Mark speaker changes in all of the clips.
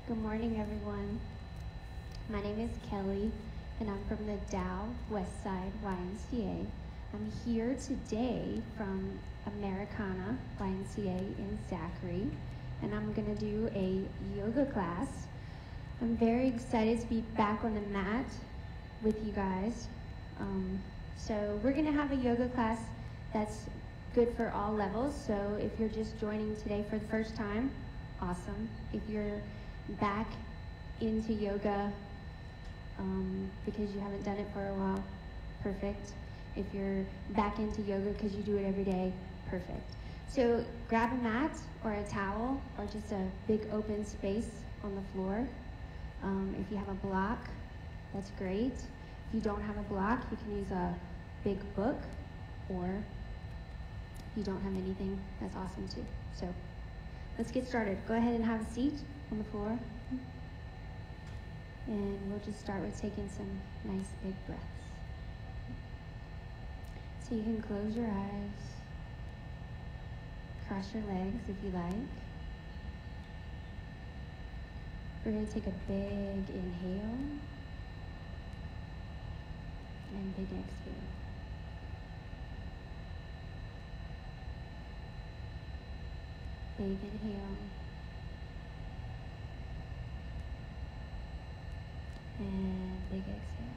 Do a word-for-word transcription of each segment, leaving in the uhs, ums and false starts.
Speaker 1: Good morning, everyone. My name is Kelly, and I'm from the Dow Westside Y M C A. I'm here today from Americana Y M C A in Zachary, and I'm going to do a yoga class. I'm very excited to be back on the mat with you guys. Um, so we're going to have a yoga class that's good for all levels. So if you're just joining today for the first time, awesome. If you're back into yoga um, because you haven't done it for a while, perfect. If you're back into yoga because you do it every day, perfect. So grab a mat or a towel or just a big open space on the floor. Um, if you have a block, that's great. If you don't have a block, you can use a big book, or if you don't have anything, that's awesome too. So let's get started. Go ahead and have a seat on the floor. And we'll just start with taking some nice big breaths. So you can close your eyes, cross your legs if you like. We're going to take a big inhale and big exhale. Big inhale and big exhale.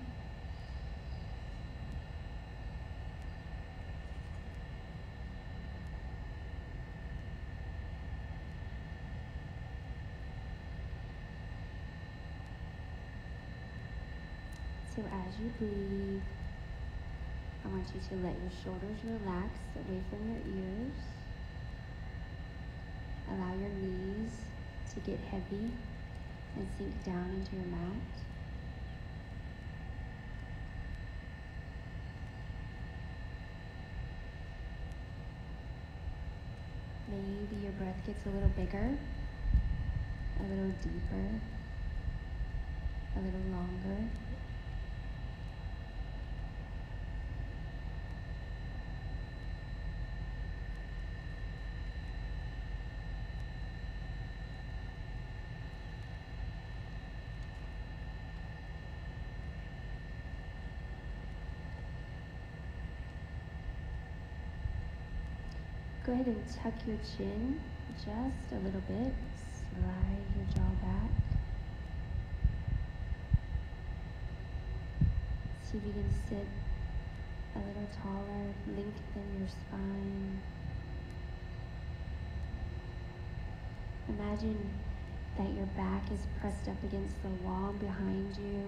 Speaker 1: So as you breathe, I want you to let your shoulders relax away from your ears. Allow your knees to get heavy and sink down into your mat. Maybe your breath gets a little bigger, a little deeper, a little longer. Go ahead and tuck your chin just a little bit. Slide your jaw back. See if you can sit a little taller, lengthen your spine. Imagine that your back is pressed up against the wall behind you.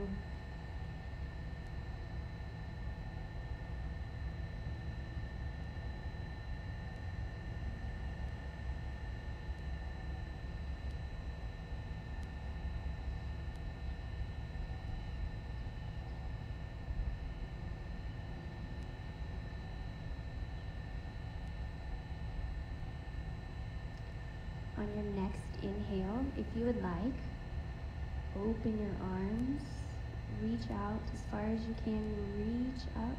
Speaker 1: On your next inhale, if you would like, open your arms, reach out as far as you can, reach up.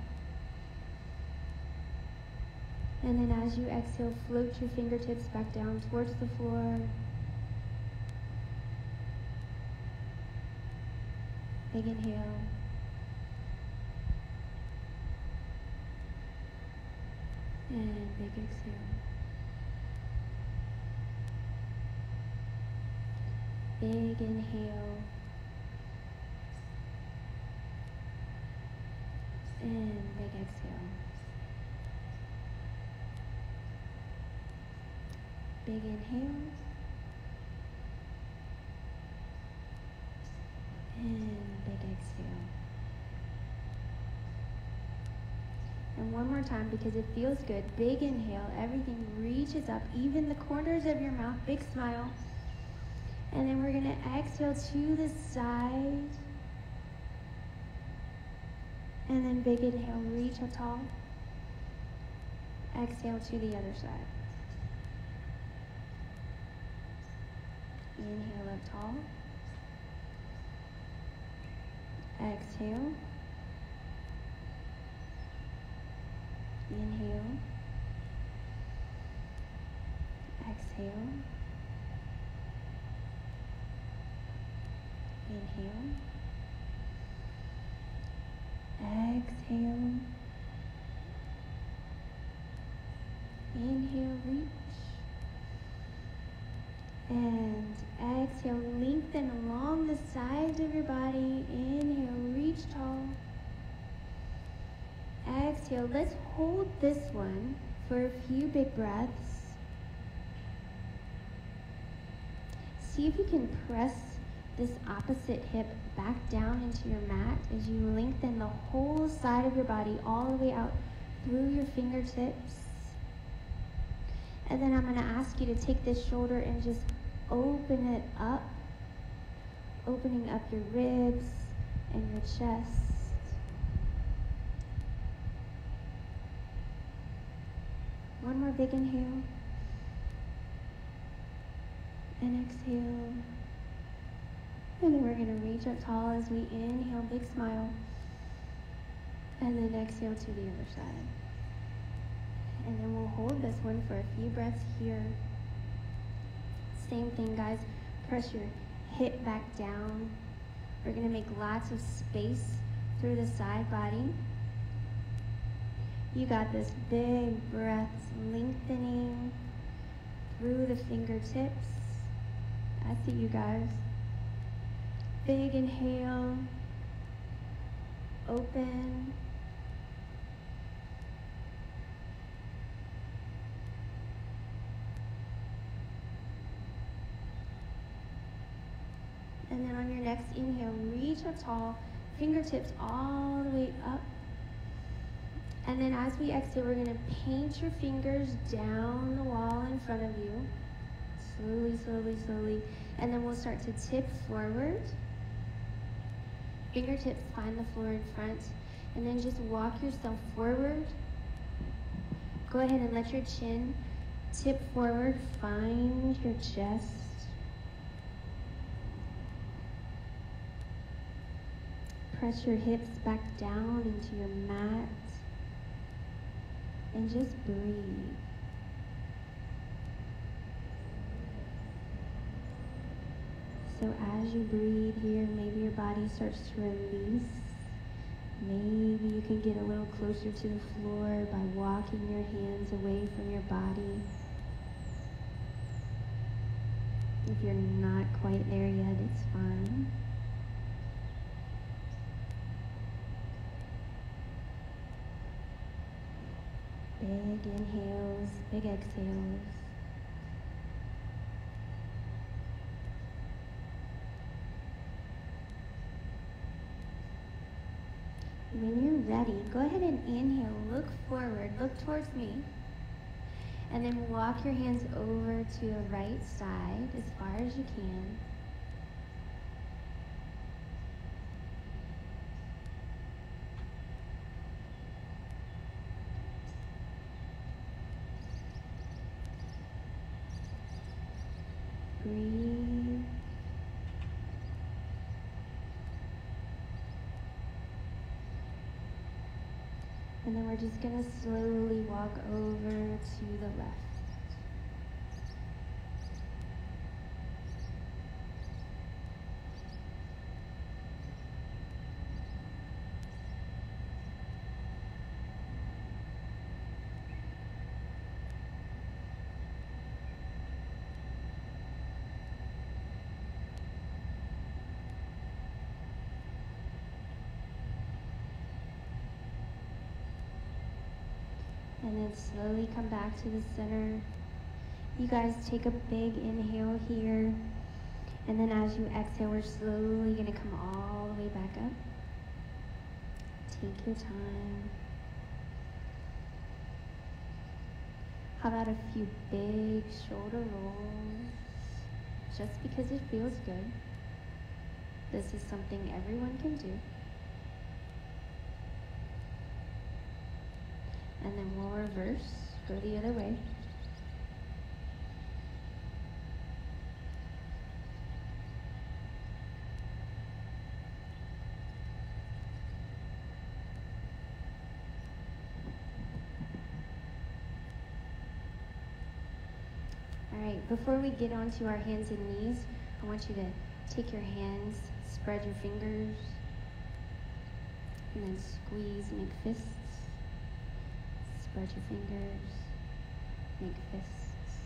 Speaker 1: And then as you exhale, float your fingertips back down towards the floor. Big inhale. And big exhale. Big inhale and big exhale. Big inhale and big exhale. And one more time because it feels good. Big inhale, everything reaches up, even the corners of your mouth, big smile. And then we're going to exhale to the side. And then big inhale, reach up tall. Exhale to the other side. Inhale up tall. Exhale. Inhale. Exhale. Inhale. Exhale. Inhale, reach. And exhale, lengthen along the sides of your body. Inhale, reach tall. Exhale, let's hold this one for a few big breaths. See if you can press this opposite hip back down into your mat as you lengthen the whole side of your body all the way out through your fingertips. And then I'm going to ask you to take this shoulder and just open it up, opening up your ribs and your chest. One more big inhale. And exhale. And then we're going to reach up tall as we inhale, big smile. And then exhale to the other side. And then we'll hold this one for a few breaths here. Same thing, guys. Press your hip back down. We're going to make lots of space through the side body. You got this. Big breaths, lengthening through the fingertips. I see you guys. Big inhale. Open. And then on your next inhale, reach up tall, fingertips all the way up. And then as we exhale, we're gonna paint your fingers down the wall in front of you. Slowly, slowly, slowly. And then we'll start to tip forward. Fingertips find the floor in front. And then just walk yourself forward. Go ahead and let your chin tip forward. Find your chest. Press your hips back down into your mat. And just breathe. So as you breathe here, maybe your body starts to release. Maybe you can get a little closer to the floor by walking your hands away from your body. If you're not quite there yet, it's fine. Big inhales, big exhales. When you're ready, go ahead and inhale, look forward, look towards me. And then walk your hands over to the right side as far as you can. Breathe. And then we're just going to slowly walk over to the left. And then slowly come back to the center. You guys take a big inhale here. And then as you exhale, we're slowly going to come all the way back up. Take your time. How about a few big shoulder rolls? Just because it feels good. This is something everyone can do. And then we'll reverse, go the other way. All right, before we get onto our hands and knees, I want you to take your hands Spread your fingers, and then squeeze, make fists. Spread your fingers, make fists.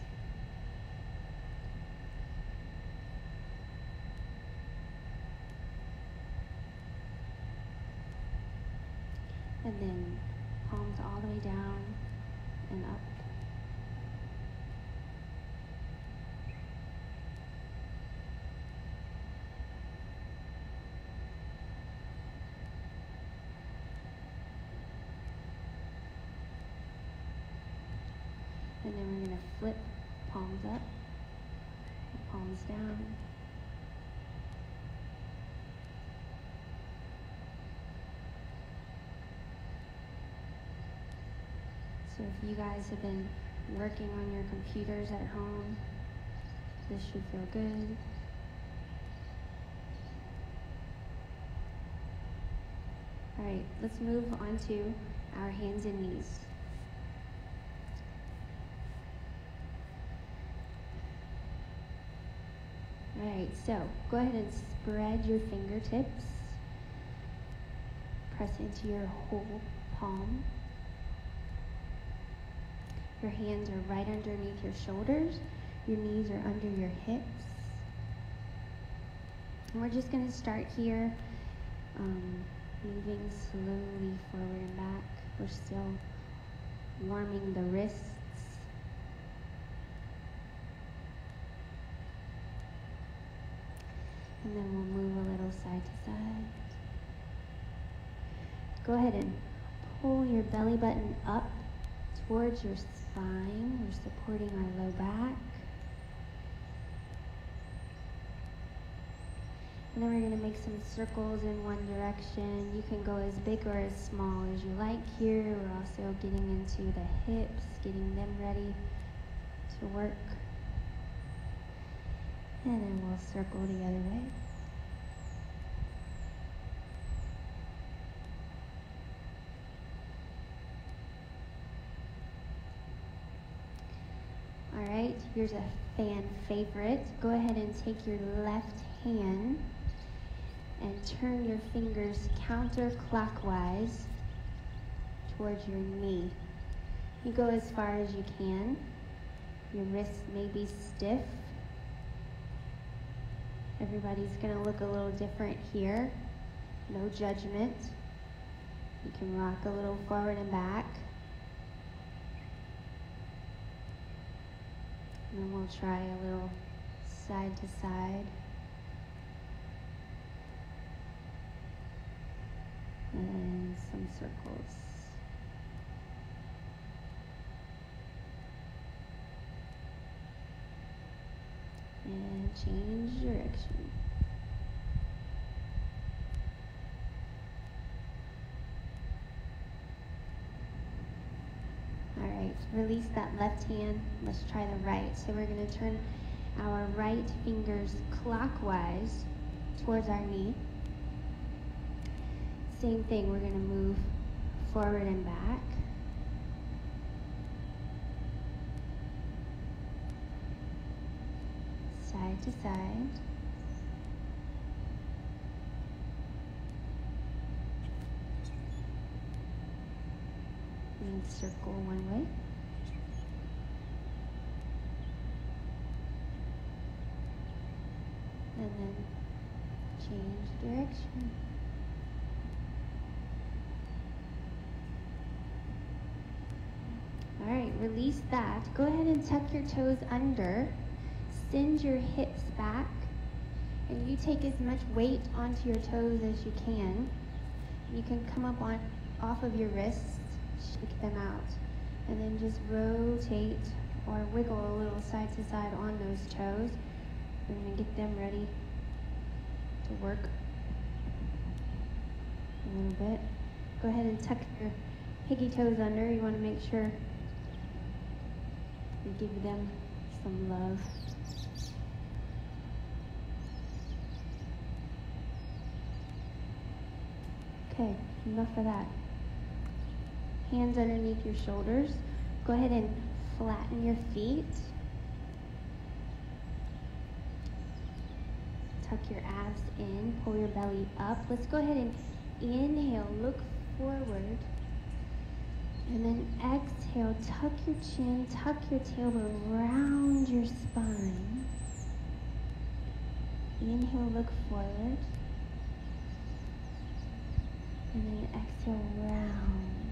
Speaker 1: And then palms all the way down and up. And then we're going to flip palms up, palms down. So if you guys have been working on your computers at home, this should feel good. All right, let's move on to our hands and knees. All right, so go ahead and spread your fingertips. Press into your whole palm. Your hands are right underneath your shoulders. Your knees are under your hips. And we're just going to start here, um, moving slowly forward and back. We're still warming the wrists. And then we'll move a little side to side. Go ahead and pull your belly button up towards your spine. We're supporting our low back. And then we're going to make some circles in one direction. You can go as big or as small as you like here. We're also getting into the hips, getting them ready to work. And then we'll circle the other way. All right, here's a fan favorite. Go ahead and take your left hand and turn your fingers counterclockwise towards your knee. You go as far as you can. Your wrists may be stiff. Everybody's gonna look a little different here. No judgment. You can rock a little forward and back. And then we'll try a little side to side. And some circles. And change direction. All right, release that left hand. Let's try the right. So we're going to turn our right fingers clockwise towards our knee. Same thing, we're going to move forward and back. Side to side. And circle one way. And then change direction. All right, release that. Go ahead and tuck your toes under. Send your hips back, and you take as much weight onto your toes as you can. You can come up on off of your wrists, shake them out, and then just rotate or wiggle a little side to side on those toes. We're going to get them ready to work a little bit. Go ahead and tuck your piggy toes under. You want to make sure you give them some love. Okay, enough of that. Hands underneath your shoulders. Go ahead and flatten your feet. tuck your abs in, pull your belly up. Let's go ahead and inhale, look forward. And then exhale, tuck your chin, tuck your tailbone, round your spine. Inhale, look forward. And then exhale, round.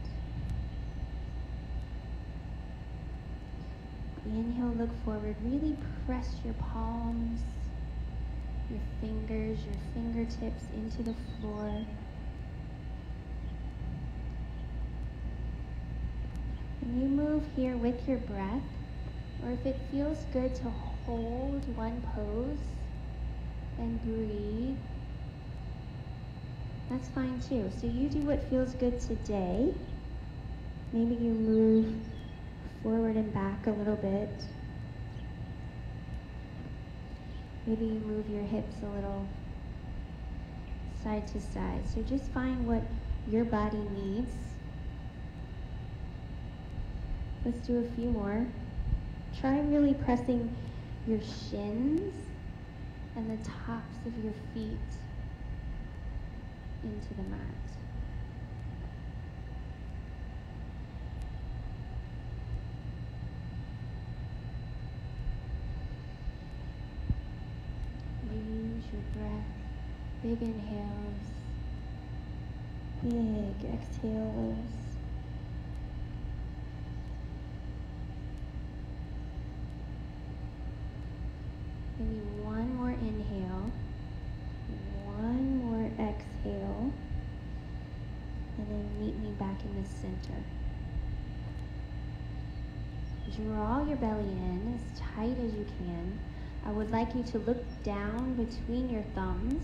Speaker 1: Inhale, look forward. Really press your palms, your fingers, your fingertips into the floor. And you move here with your breath, or if it feels good to hold one pose and breathe, that's fine too. So you do what feels good today. Maybe you move forward and back a little bit. Maybe you move your hips a little side to side. So just find what your body needs. Let's do a few more. Try really pressing your shins and the tops of your feet into the mat. Use your breath. Big inhales, big exhales. Maybe one more inhale, one more exhale, and then meet me back in the center. Draw your belly in as tight as you can. I would like you to look down between your thumbs.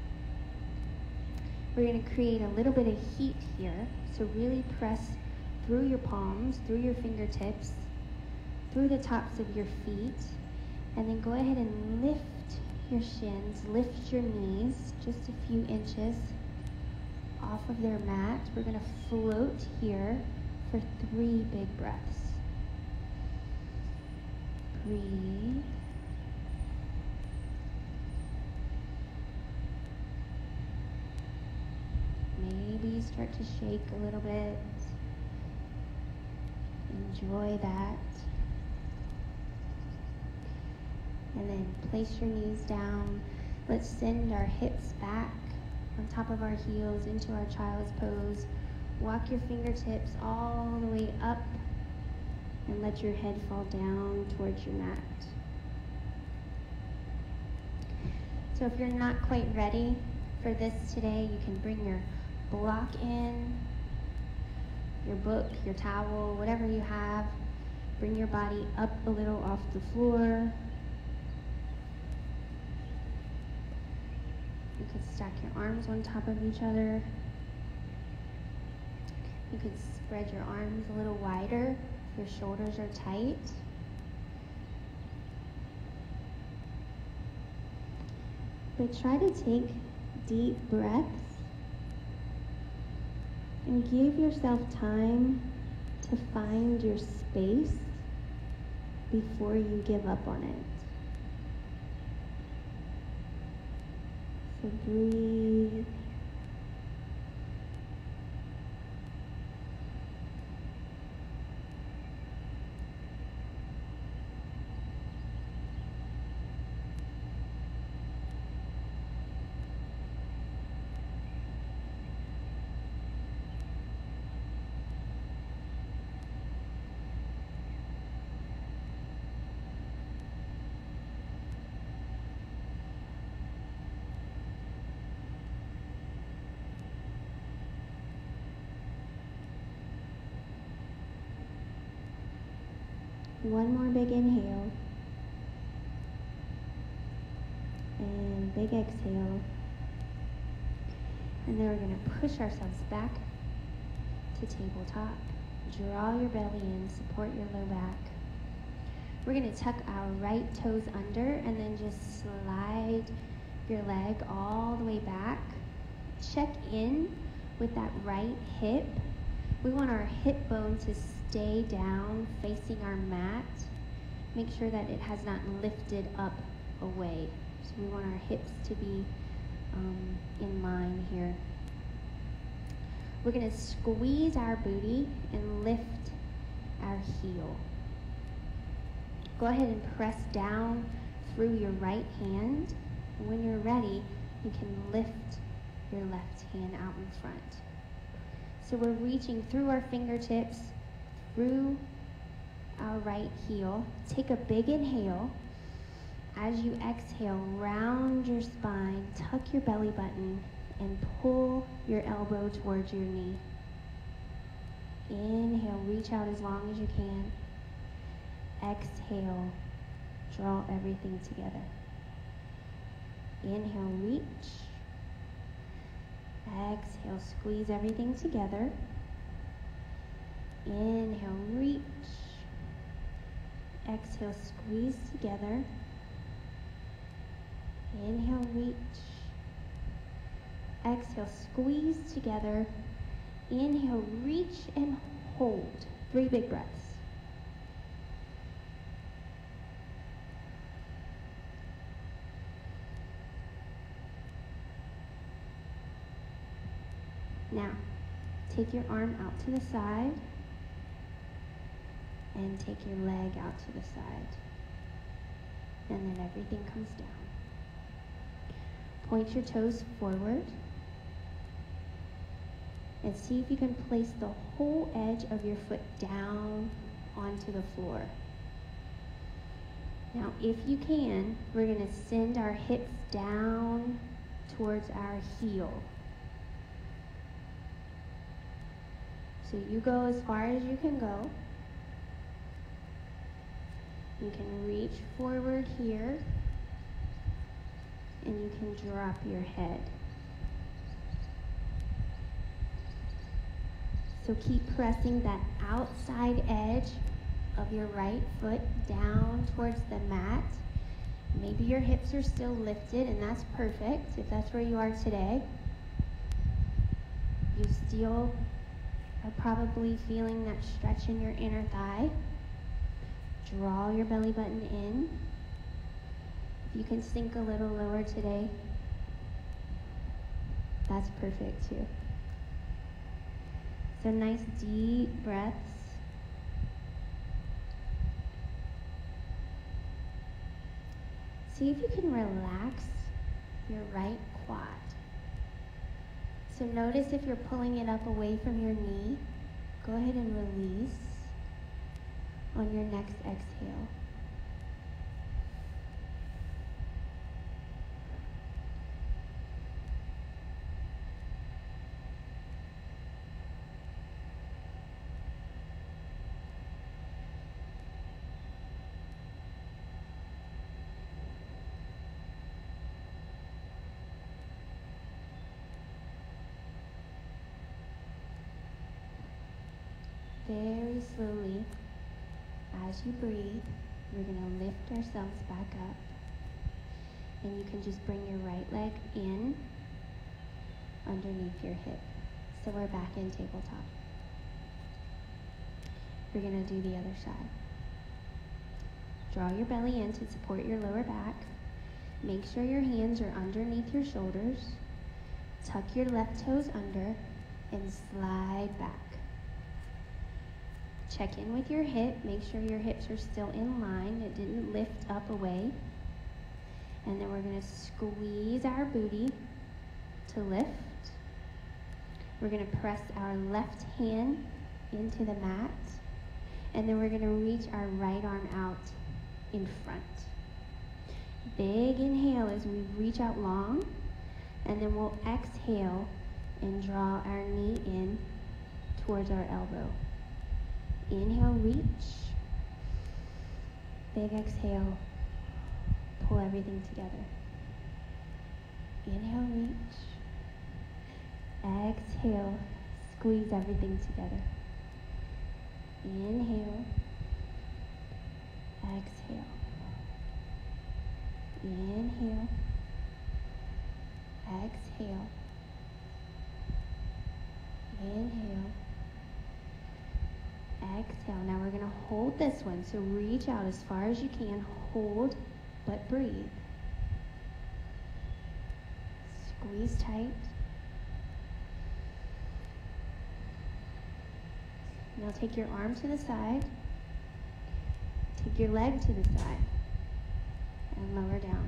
Speaker 1: We're going to create a little bit of heat here, so really press through your palms, through your fingertips, through the tops of your feet. And then go ahead and lift your shins, lift your knees just a few inches off of their mat. We're going to float here for three big breaths. Breathe. Maybe you start to shake a little bit. Enjoy that. And then place your knees down. Let's send our hips back on top of our heels into our child's pose. Walk your fingertips all the way up and let your head fall down towards your mat. So if you're not quite ready for this today, you can bring your block in, your book, your towel, whatever you have. Bring your body up a little off the floor. You could stack your arms on top of each other. You could spread your arms a little wider if your shoulders are tight. But try to take deep breaths and give yourself time to find your space before you give up on it. So breathe. One more big inhale. And big exhale. And then we're going to push ourselves back to tabletop. Draw your belly in, support your low back. We're going to tuck our right toes under and then just slide your leg all the way back. Check in with that right hip. We want our hip bone to stay down facing our mat. Make sure that it has not lifted up away. So we want our hips to be um, in line here. We're going to squeeze our booty and lift our heel. Go ahead and press down through your right hand. And when you're ready, you can lift your left hand out in front. So we're reaching through our fingertips, through our right heel. Take a big inhale. As you exhale, round your spine, tuck your belly button, and pull your elbow towards your knee. Inhale, reach out as long as you can. Exhale, draw everything together. Inhale, reach. Exhale, squeeze everything together. Inhale, reach. Exhale, squeeze together. Inhale, reach. Exhale, squeeze together. Inhale, reach and hold. Three big breaths. Now, take your arm out to the side and take your leg out to the side. And then everything comes down. Point your toes forward and see if you can place the whole edge of your foot down onto the floor. Now, if you can, we're going to send our hips down towards our heel. So you go as far as you can go. You can reach forward here, and you can drop your head. So keep pressing that outside edge of your right foot down towards the mat. Maybe your hips are still lifted, and that's perfect if that's where you are today. You still are probably feeling that stretch in your inner thigh. Draw your belly button in. If you can sink a little lower today, that's perfect too. So nice deep breaths. See if you can relax your right quad. So notice if you're pulling it up away from your knee, go ahead and release on your next exhale. Very slowly, as you breathe, we're going to lift ourselves back up. And you can just bring your right leg in underneath your hip. So we're back in tabletop. We're going to do the other side. Draw your belly in to support your lower back. Make sure your hands are underneath your shoulders. Tuck your left toes under and slide back. Check in with your hip. Make sure your hips are still in line. It didn't lift up away. And then we're going to squeeze our booty to lift. We're going to press our left hand into the mat. And then we're going to reach our right arm out in front. Big inhale as we reach out long. And then we'll exhale and draw our knee in towards our elbow. Inhale, reach. Big exhale. Pull everything together. Inhale, reach. Exhale, squeeze everything together. Inhale. Exhale. Inhale. Exhale. Inhale. Exhale. Now we're going to hold this one. So reach out as far as you can. Hold, but breathe. Squeeze tight. Now take your arm to the side. Take your leg to the side. And lower down.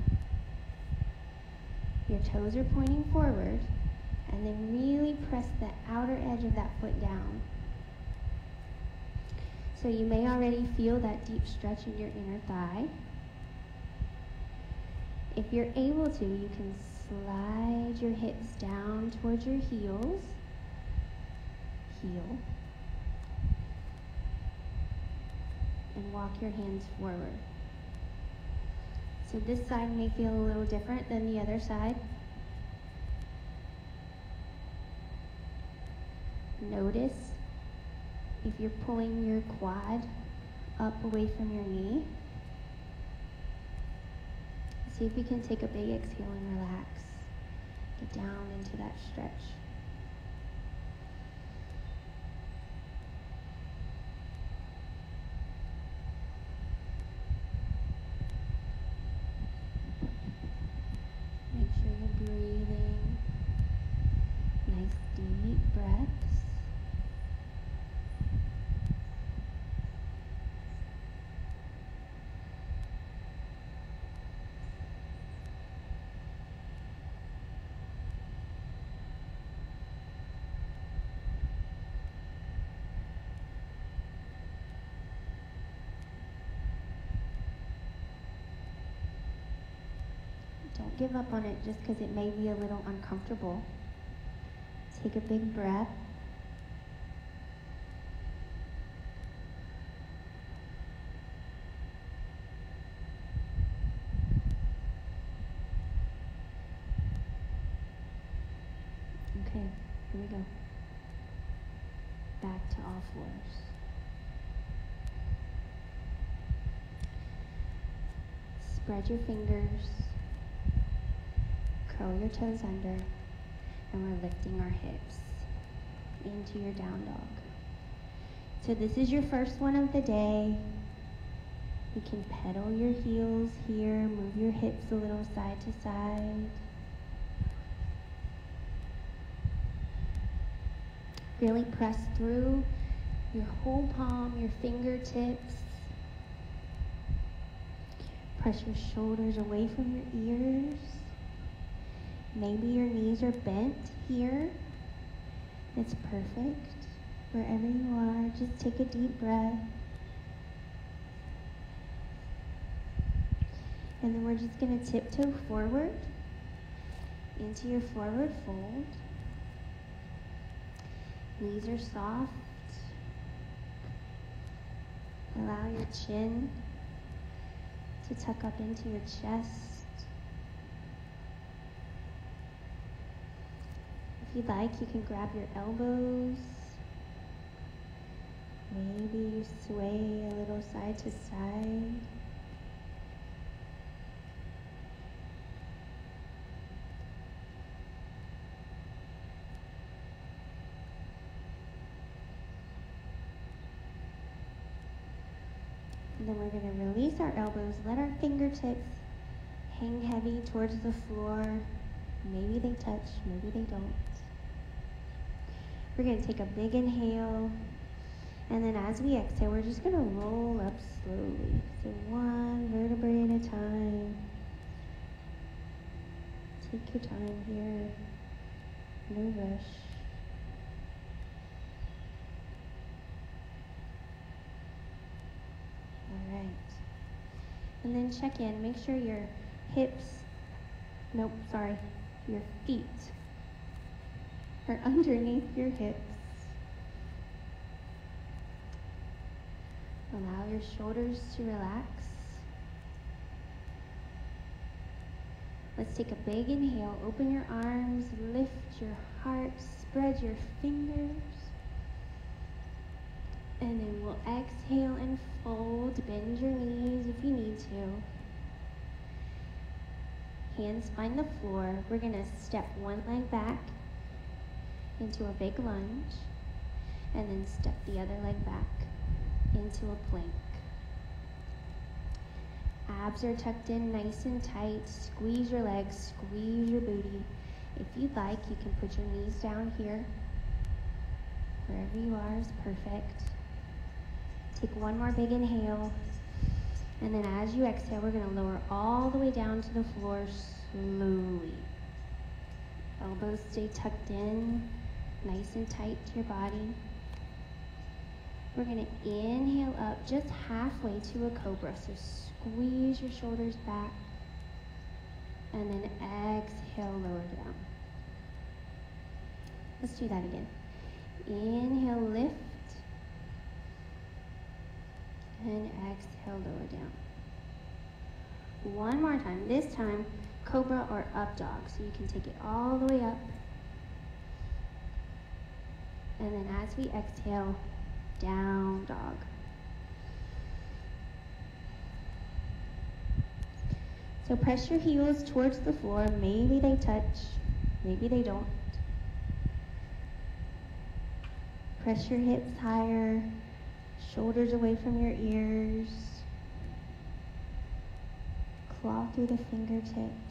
Speaker 1: Your toes are pointing forward. And then really press the outer edge of that foot down. So you may already feel that deep stretch in your inner thigh. If you're able to, you can slide your hips down towards your heels. Heel. And walk your hands forward. So this side may feel a little different than the other side. Notice if you're pulling your quad up away from your knee. See if you can take a big exhale and relax. Get down into that stretch. Make sure you're breathing. Nice deep breaths. Don't give up on it just because it may be a little uncomfortable. Take a big breath. Okay, here we go. Back to all fours. Spread your fingers. Curl your toes under, and we're lifting our hips into your down dog. So this is your first one of the day. You can pedal your heels here, move your hips a little side to side. Really press through your whole palm, your fingertips. Press your shoulders away from your ears. Maybe your knees are bent here. It's perfect. Wherever you are, just take a deep breath. And then we're just going to tiptoe forward into your forward fold. Knees are soft. Allow your chin to tuck up into your chest. If you'd like, you can grab your elbows. Maybe you sway a little side to side. And then we're going to release our elbows. Let our fingertips hang heavy towards the floor. Maybe they touch, maybe they don't. We're going to take a big inhale, and then as we exhale, we're just going to roll up slowly. So one vertebrae at a time. Take your time here, no rush. All right. And then check in, make sure your hips, nope, sorry, your feet are underneath your hips. Allow your shoulders to relax. Let's take a big inhale. Open your arms, lift your heart, spread your fingers. And then we'll exhale and fold. Bend your knees if you need to. Hands find the floor. We're going to step one leg back into a big lunge, and then step the other leg back into a plank. Abs are tucked in nice and tight. Squeeze your legs, squeeze your booty, If you'd like, you can put your knees down here. Wherever you are is perfect. Take one more big inhale. And then as you exhale, we're going to lower all the way down to the floor slowly. Elbows stay tucked in, nice and tight to your body. We're going to inhale up just halfway to a cobra. So squeeze your shoulders back. And then exhale, lower down. Let's do that again. Inhale, lift. And exhale, lower down. One more time. This time, cobra or up dog. So you can take it all the way up. And then as we exhale, down dog. So press your heels towards the floor. Maybe they touch, maybe they don't. Press your hips higher, shoulders away from your ears. Claw through the fingertips.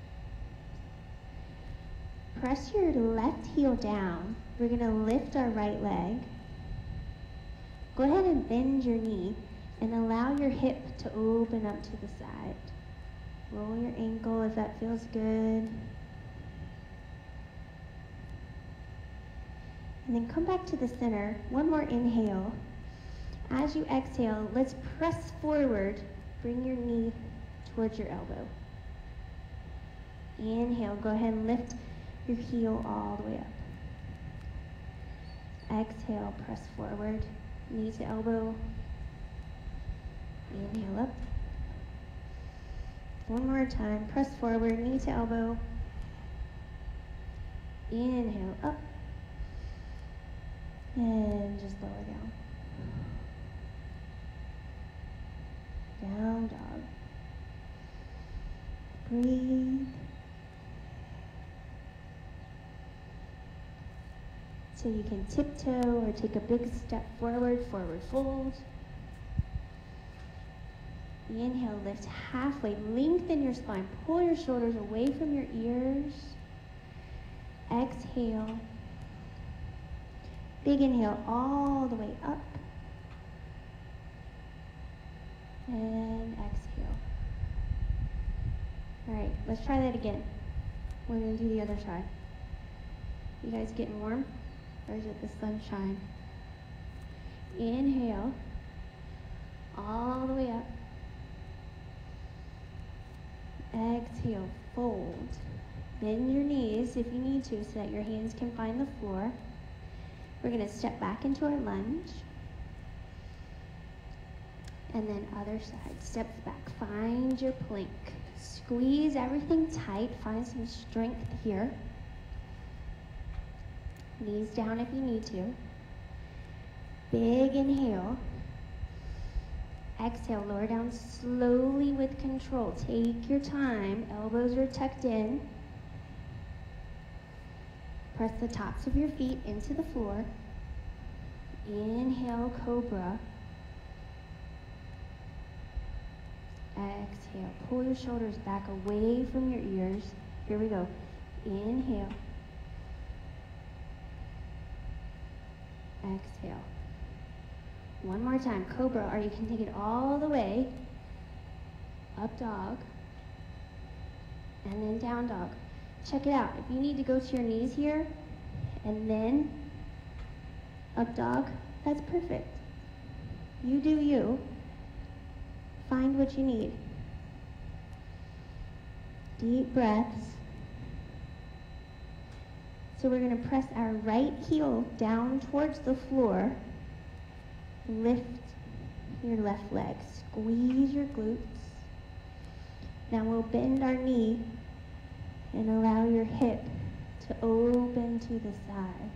Speaker 1: Press your left heel down. We're going to lift our right leg. Go ahead and bend your knee and allow your hip to open up to the side. Roll your ankle if that feels good. And then come back to the center. One more inhale. As you exhale, let's press forward. Bring your knee towards your elbow. Inhale, go ahead and lift your heel all the way up. Exhale, press forward. Knee to elbow. Inhale up. One more time. Press forward, knee to elbow. Inhale up. And just lower down. Down dog. Breathe. So you can tiptoe or take a big step forward, forward fold. Inhale, lift halfway, lengthen your spine, pull your shoulders away from your ears. Exhale. Big inhale all the way up. And exhale. All right, let's try that again. We're going to do the other side. You guys getting warm? Or is it the sunshine? Inhale. All the way up. Exhale, fold. Bend your knees if you need to so that your hands can find the floor. We're going to step back into our lunge. And then other side, steps back. Find your plank. Squeeze everything tight. Find some strength here. Knees down if you need to. Big inhale. Exhale, lower down slowly with control. Take your time. Elbows are tucked in. Press the tops of your feet into the floor. Inhale, cobra. Exhale, pull your shoulders back away from your ears. Here we go. Inhale. Exhale. One more time, cobra, or you can take it all the way. Up dog. And then down dog. Check it out. If you need to go to your knees here, and then up dog, that's perfect. You do you. Find what you need. Deep breaths. So we're going to press our right heel down towards the floor. Lift your left leg. Squeeze your glutes. Now we'll bend our knee and allow your hip to open to the side.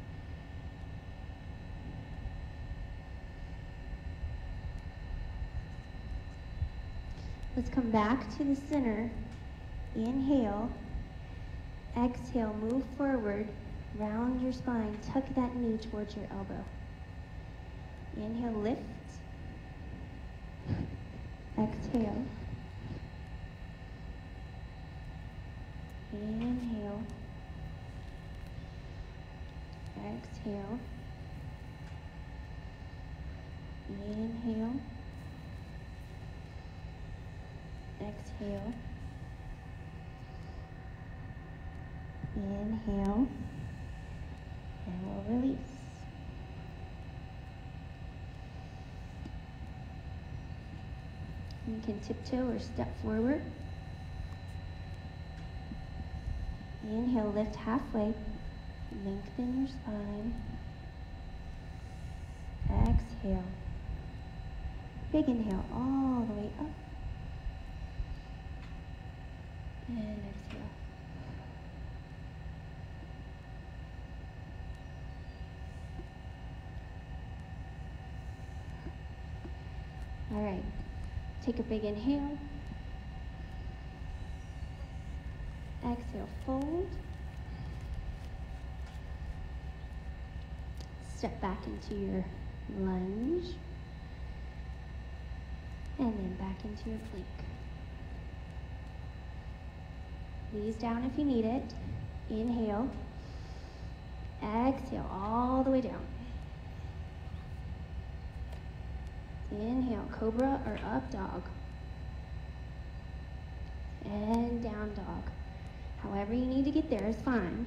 Speaker 1: Let's come back to the center. Inhale. Exhale, move forward. Round your spine. Tuck that knee towards your elbow. Inhale, lift. Exhale. Inhale. Exhale. Inhale. Exhale. Inhale. And we'll release. You can tiptoe or step forward. Inhale, lift halfway. Lengthen your spine. Exhale. Big inhale all the way up. And exhale. All right. Take a big inhale. Exhale, fold. Step back into your lunge. And then back into your plank. Knees down if you need it. Inhale. Exhale all the way down. Inhale, cobra or up dog. And down dog. However you need to get there is fine.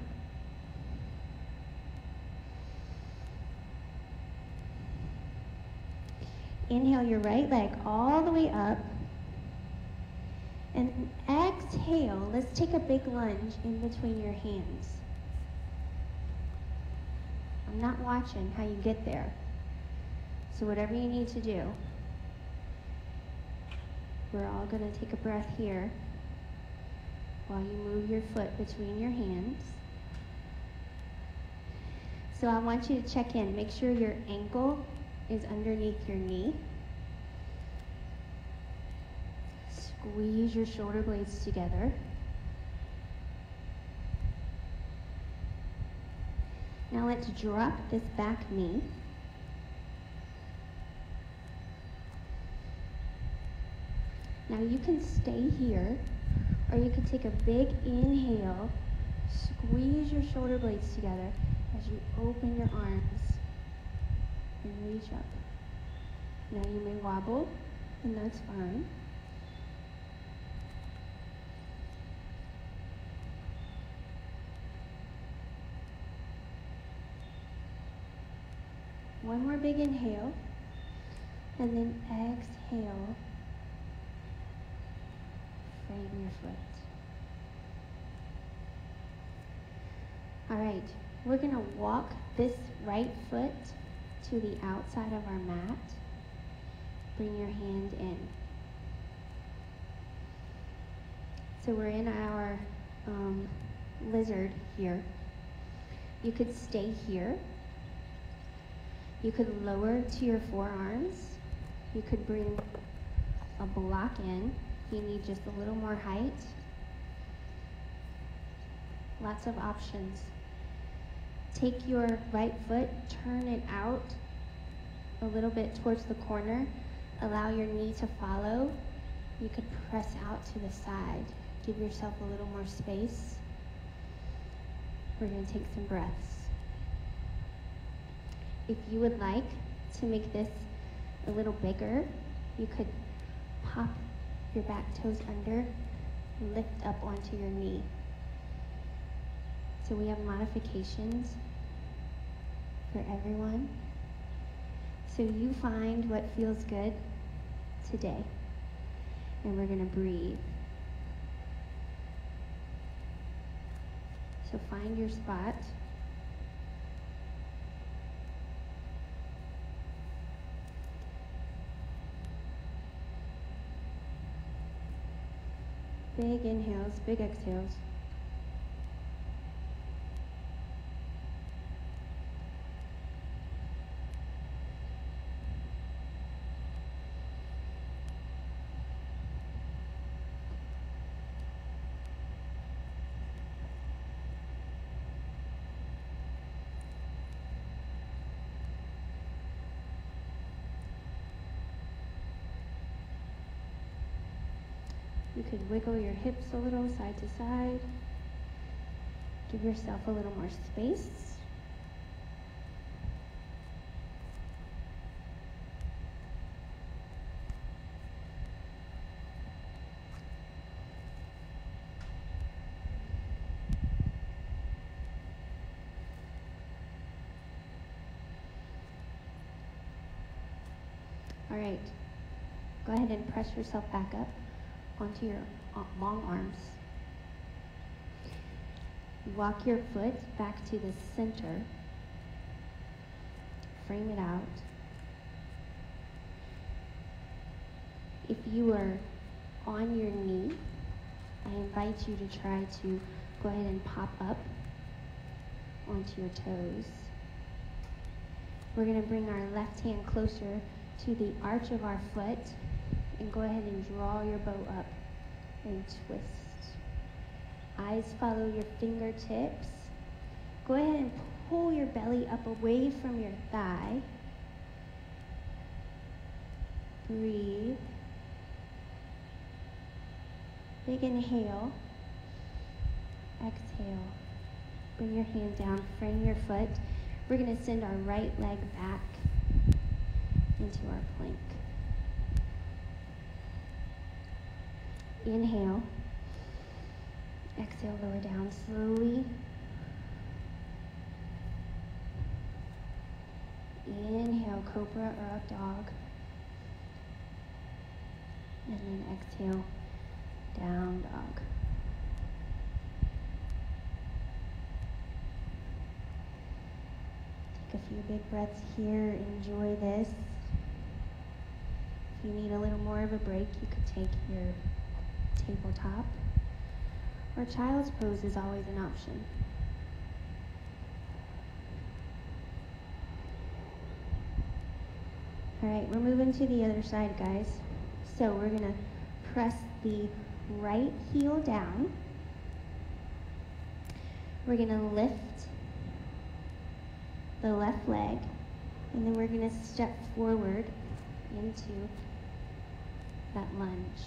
Speaker 1: Inhale your right leg all the way up. And exhale, let's take a big lunge in between your hands. I'm not watching how you get there. So whatever you need to do, we're all going to take a breath here while you move your foot between your hands. So I want you to check in. Make sure your ankle is underneath your knee. Squeeze your shoulder blades together. Now let's drop this back knee. Now you can stay here, or you can take a big inhale, squeeze your shoulder blades together as you open your arms and reach up. Now you may wobble, and that's fine. One more big inhale, and then exhale. Frame your foot. All right, we're gonna walk this right foot to the outside of our mat. Bring your hand in. So we're in our um, lizard here. You could stay here. You could lower to your forearms. You could bring a block in. You need just a little more height. Lots of options. Take your right foot, turn it out a little bit towards the corner. Allow your knee to follow. You could press out to the side. Give yourself a little more space. We're going to take some breaths. If you would like to make this a little bigger, you could pop your back toes under, lift up onto your knee. So we have modifications for everyone. So you find what feels good today. And we're gonna breathe. So find your spot. Big inhales, big exhales. You could wiggle your hips a little side to side. Give yourself a little more space. All right. Go ahead and press yourself back up onto your long arms. Walk your foot back to the center. Frame it out. If you are on your knee, I invite you to try to go ahead and pop up onto your toes. We're going to bring our left hand closer to the arch of our foot and go ahead and draw your bow up and twist. Eyes follow your fingertips. Go ahead and pull your belly up away from your thigh. Breathe. Big inhale. Exhale. Bring your hand down, frame your foot. We're going to send our right leg back into our plank. Inhale. Exhale, lower down slowly. Inhale, cobra or up dog. And then exhale, down dog. Take a few big breaths here. Enjoy this. If you need a little more of a break, you could take your tabletop. Or child's pose is always an option. All right, we're moving to the other side, guys. So we're gonna press the right heel down. We're gonna lift the left leg, and then we're gonna step forward into that lunge.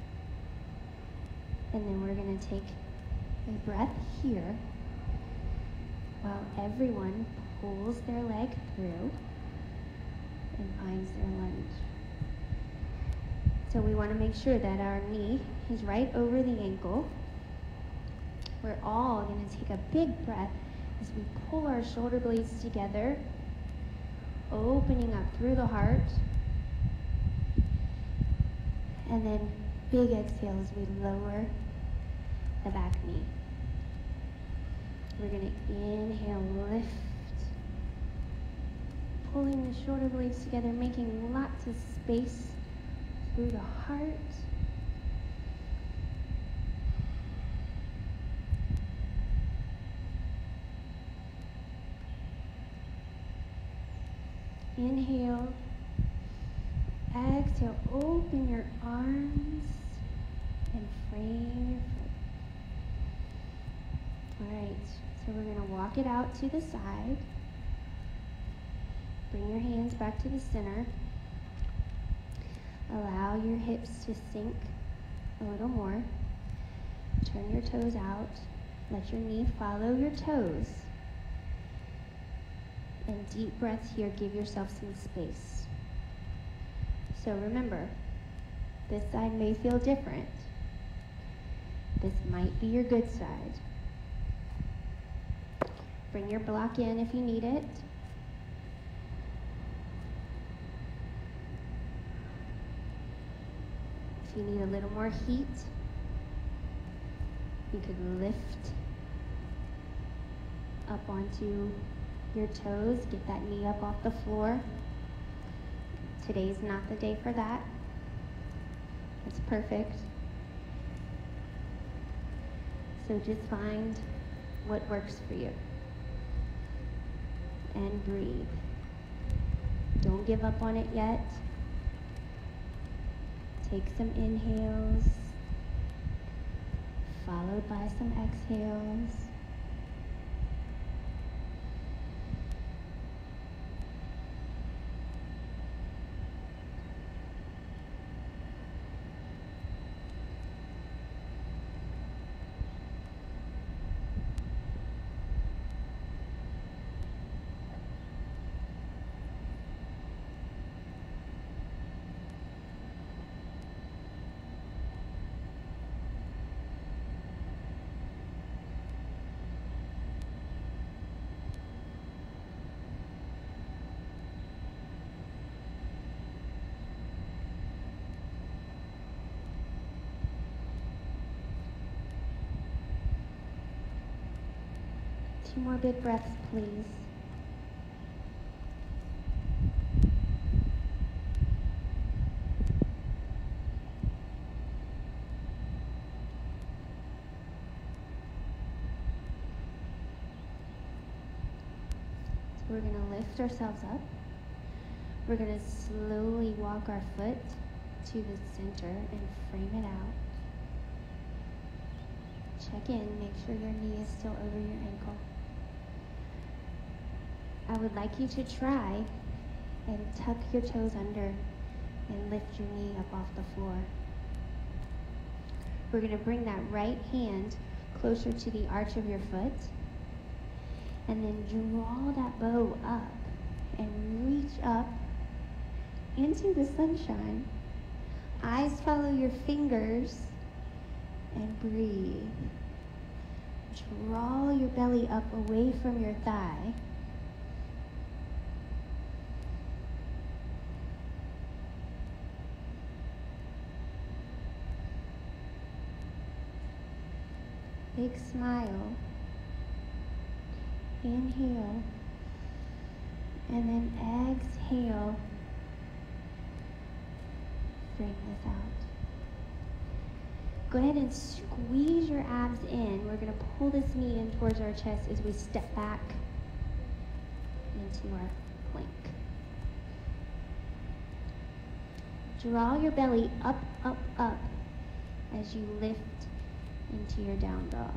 Speaker 1: And then we're going to take a breath here while everyone pulls their leg through and finds their lunge. So we want to make sure that our knee is right over the ankle. We're all going to take a big breath as we pull our shoulder blades together, opening up through the heart. And then big exhale as we lower the back knee. We're going to inhale, lift, pulling the shoulder blades together, making lots of space through the heart. Inhale. Exhale, open your arms and frame your foot. All right, so we're going to walk it out to the side. Bring your hands back to the center. Allow your hips to sink a little more. Turn your toes out. Let your knee follow your toes. And deep breaths here. Give yourself some space. So remember, this side may feel different. This might be your good side. Bring your block in if you need it. If you need a little more heat, you could lift up onto your toes, get that knee up off the floor. Today's not the day for that. It's perfect. So just find what works for you. And breathe. Don't give up on it yet. Take some inhales, followed by some exhales. Two more big breaths, please. So we're going to lift ourselves up. We're going to slowly walk our foot to the center and frame it out. Check in, make sure your knee is still over your ankle. I would like you to try and tuck your toes under and lift your knee up off the floor. We're going to bring that right hand closer to the arch of your foot and then draw that bow up and reach up into the sunshine. Eyes follow your fingers and breathe. Draw your belly up away from your thigh. Big smile. Inhale. And then exhale. Bring this out. Go ahead and squeeze your abs in. We're going to pull this knee in towards our chest as we step back into our plank. Draw your belly up, up, up as you lift into your down dog.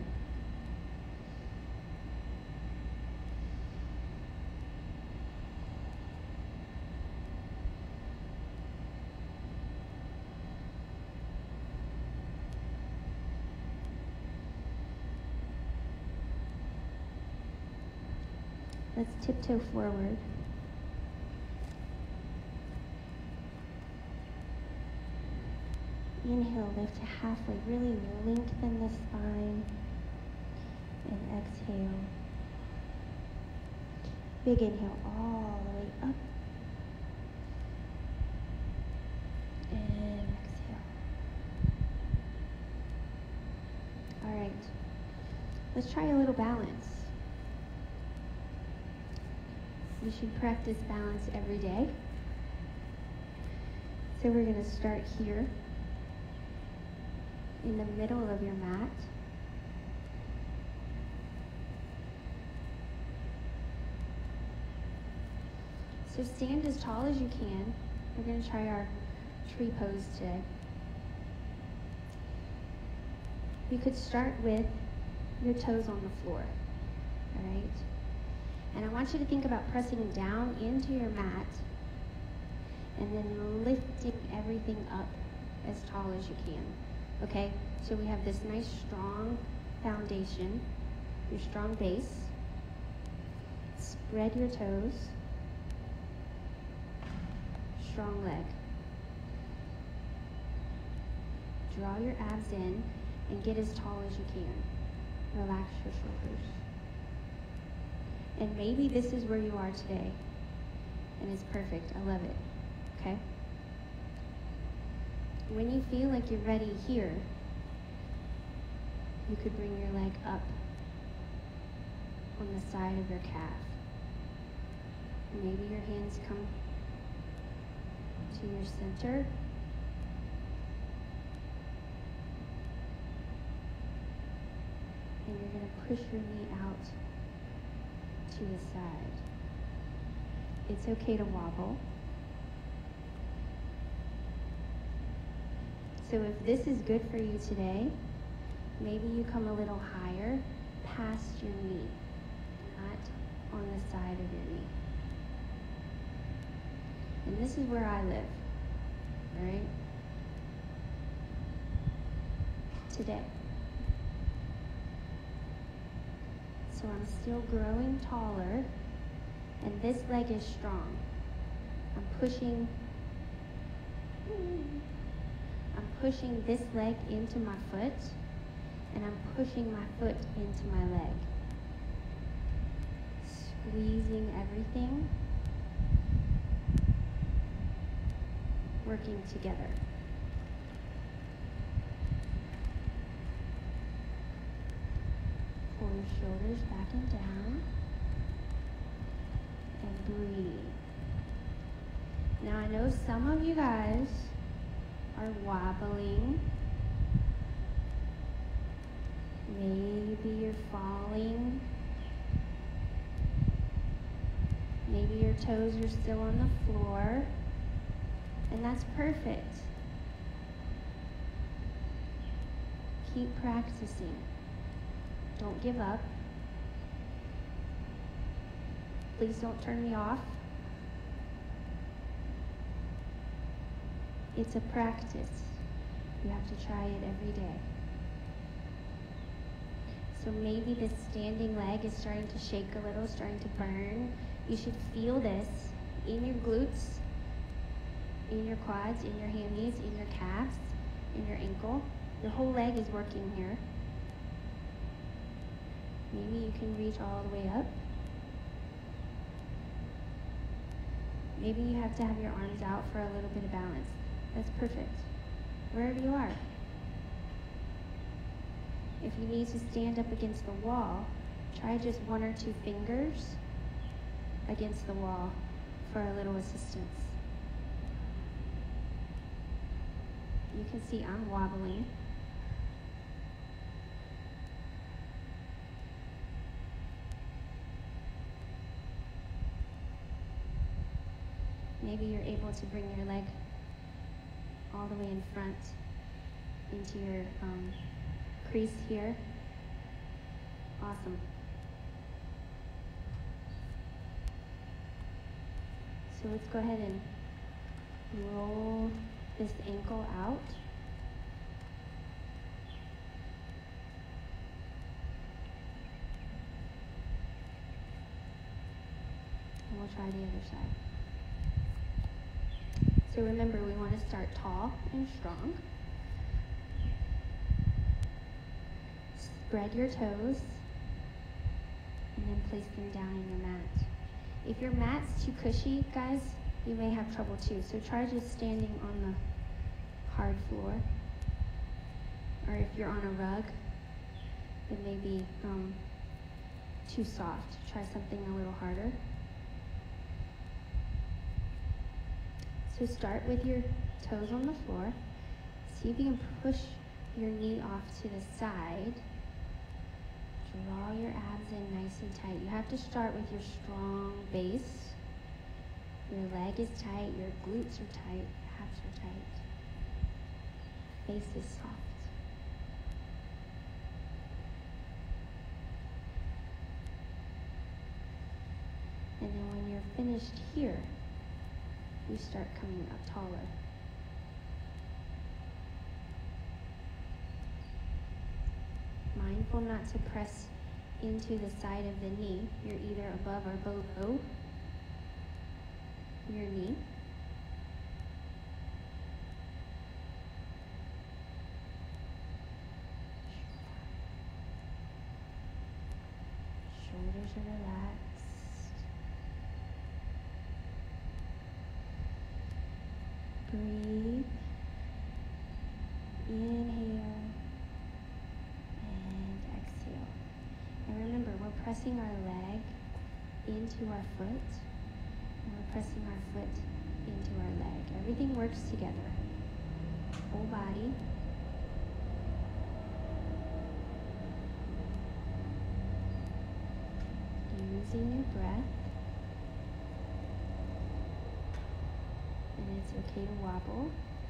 Speaker 1: Let's tiptoe forward. Inhale, lift to halfway. Really lengthen the spine. And exhale. Big inhale all the way up. And exhale. All right. Let's try a little balance. We should practice balance every day. So we're going to start here in the middle of your mat. So stand as tall as you can. We're going to try our tree pose today. You could start with your toes on the floor, all right? And I want you to think about pressing down into your mat and then lifting everything up as tall as you can, okay? So we have this nice strong foundation, your strong base. Spread your toes. Strong leg. Draw your abs in and get as tall as you can. Relax your shoulders. And maybe this is where you are today, and it's perfect. I love it, okay? When you feel like you're ready here, you could bring your leg up on the side of your calf. Maybe your hands come to your center. And you're going to push your knee out to the side. It's okay to wobble. So if this is good for you today, maybe you come a little higher past your knee, not on the side of your knee. And this is where I live, all right? Today. So I'm still growing taller, and this leg is strong. I'm pushing, I'm pushing this leg into my foot, and I'm pushing my foot into my leg. Squeezing everything, working together. For your shoulders back and down. And breathe. Now I know some of you guys are wobbling. Maybe you're falling. Maybe your toes are still on the floor. And that's perfect. Keep practicing. Don't give up. Please don't turn me off. It's a practice. You have to try it every day. So maybe this standing leg is starting to shake a little, starting to burn. You should feel this in your glutes, in your quads, in your hammies, in your calves, in your ankle. Your whole leg is working here. Maybe you can reach all the way up. Maybe you have to have your arms out for a little bit of balance. That's perfect. Wherever you are. If you need to stand up against the wall, try just one or two fingers against the wall for a little assistance. You can see I'm wobbling. Maybe you're able to bring your leg all the way in front into your um, crease here. Awesome. So let's go ahead and roll this ankle out. And we'll try the other side. So remember, we want to start tall and strong. Spread your toes and then place them down in your mat. If your mat's too cushy, guys, you may have trouble too. So try just standing on the hard floor. Or if you're on a rug, it may be um, too soft. Try something a little harder. So start with your toes on the floor. See if you can push your knee off to the side. Draw your abs in nice and tight. You have to start with your strong base. Your leg is tight, your glutes are tight, abs are tight. Face is soft. And then when you're finished here, you start coming up taller. Mindful not to press into the side of the knee. You're either above or below your knee. Shoulders are relaxed. Breathe. Inhale. And exhale. And remember, we're pressing our leg into our foot. And we're pressing our foot into our leg. Everything works together. Whole body. Using your breath. And it's okay to wobble.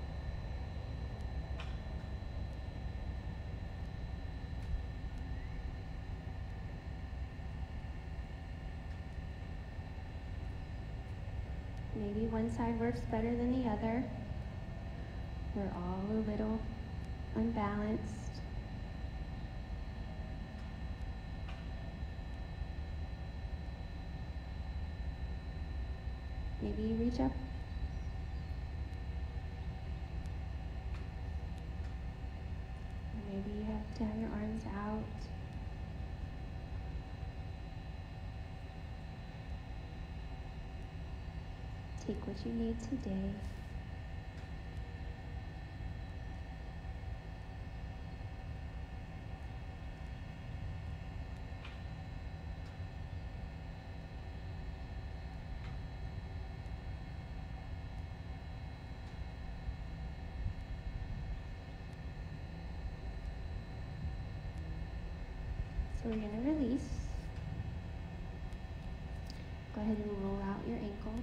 Speaker 1: Maybe one side works better than the other. We're all a little unbalanced. Maybe you reach up. Maybe you have to have your arms out. Take what you need today. So we're going to release. Go ahead and roll out your ankle.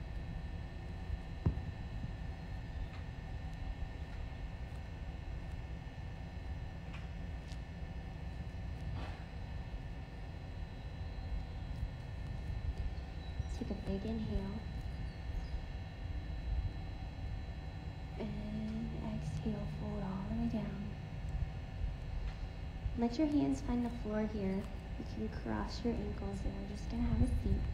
Speaker 1: Take a big inhale. And exhale, fold all the way down. Let your hands find the floor here. You can cross your ankles and we're just going to have a seat.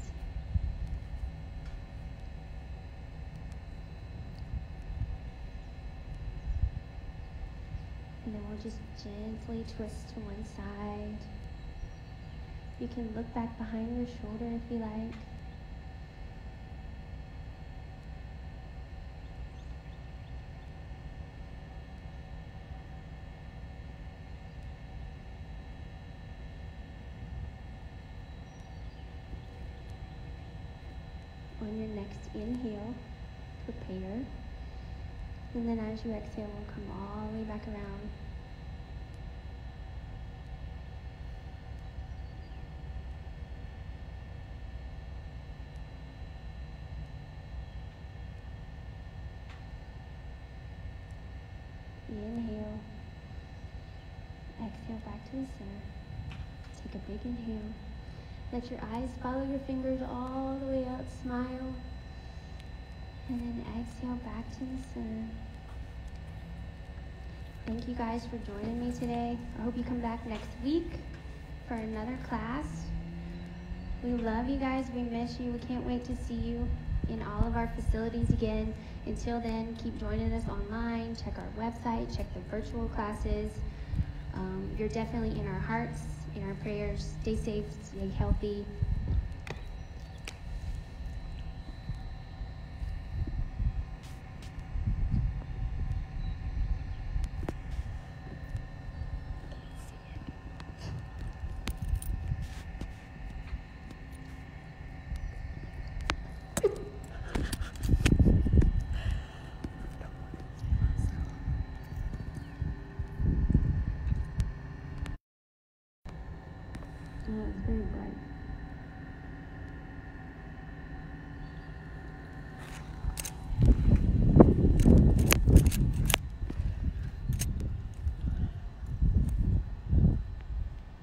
Speaker 1: And then we'll just gently twist to one side. You can look back behind your shoulder if you like. On your next inhale, prepare. And then as you exhale, we'll come all the way back around. Inhale. Exhale back to the center. Take a big inhale. Let your eyes follow your fingers all the way up. Smile. And then exhale back to the center. Thank you guys for joining me today. I hope you come back next week for another class. We love you guys. We miss you. We can't wait to see you in all of our facilities again. Until then, keep joining us online. Check our website. Check the virtual classes. Um, you're definitely in our hearts, in our prayers. Stay safe. Stay healthy. Oh, it's very bright.